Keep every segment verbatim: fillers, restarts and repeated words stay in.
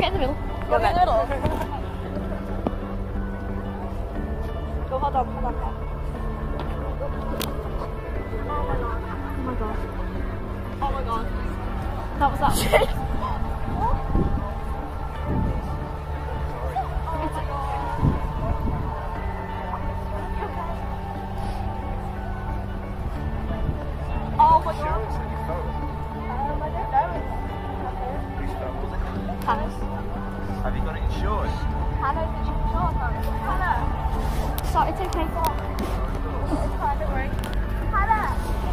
get in the middle. Go in the middle. Go, hold on, hold on. Oh my god. Oh my god. That was that shit. Oh my god. Hannah's. Have you got it insured? Hannah's insured. Hannah. So it's okay. It's fine, don't worry. Hannah.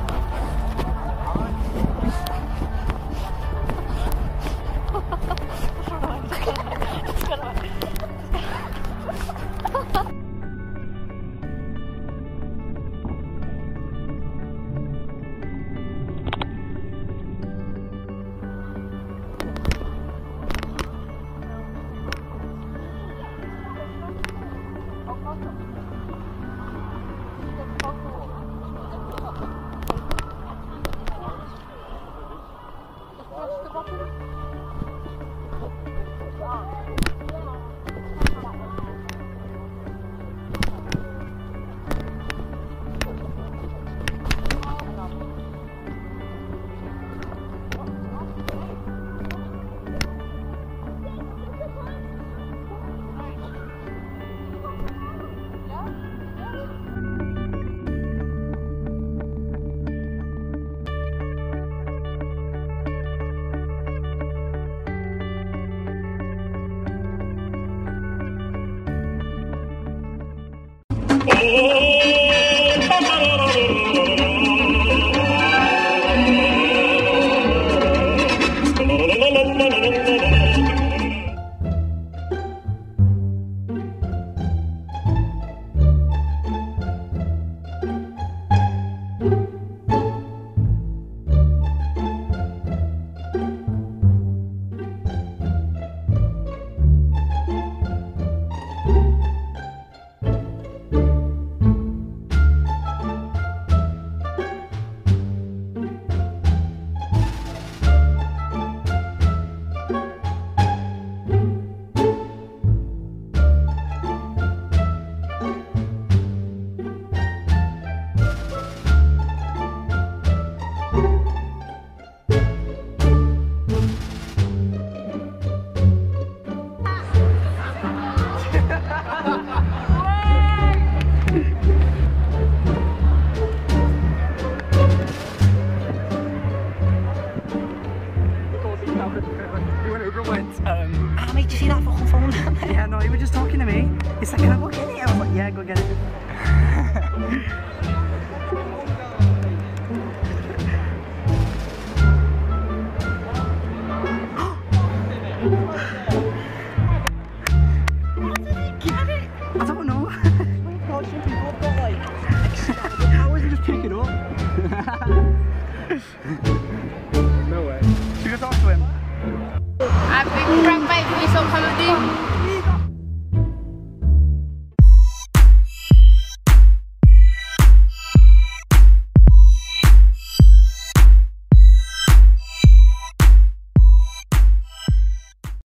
Um, ah, mate, did you see that fucking phone? Yeah, no, you were just talking to me. He's like, can I go get it? I was like, yeah, go get it. How did he get it? I don't know. Some people have got like, how is he just pick it up? No way. Should we go talk to him? I've been pranked by police on holiday.